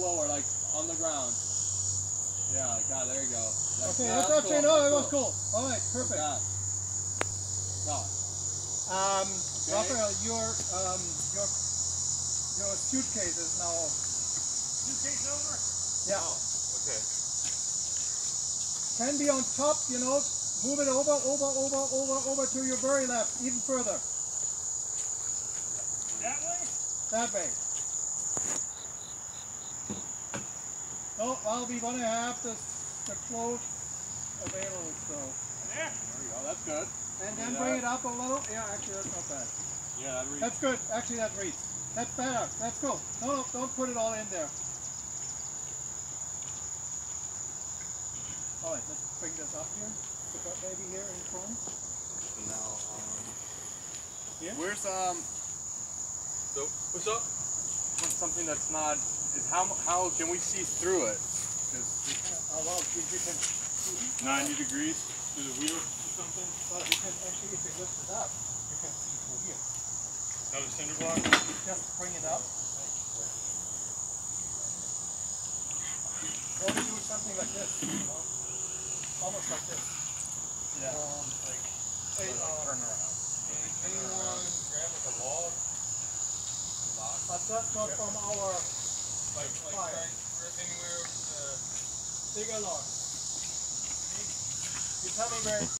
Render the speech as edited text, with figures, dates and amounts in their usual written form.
lower, like on the ground. Yeah, like that. There you go. Okay, that's actually cool. No, it was cool. All right, perfect. Like no. Okay. Raphael, your suitcase is now. Suitcase over? Yeah. Oh, okay. Can be on top, you know. Move it over to your very left, even further. That way? That way. Oh, well, we want to have the float available, so. There? There we go. That's good. And then bring it up a little. Yeah, actually, that's not bad. Yeah, that reads. That's good. Actually, that reads. That's better. That's cool. No, don't put it all in there. All right, let's bring this up here. Put that baby here in front. So now, here. Where's So what's up? Something that's not is how can we see through it? Well, you can 90 degrees to the wheel or something. Well, you can actually, if you lift it up, you can see through here. Another cinder block. Just bring it up. Or we do something like this, you know? Almost like this. Yeah. Like, hey, turn around. anyone Grab like a log. But that's not from our fire. Anywhere. Big log. You tell me where.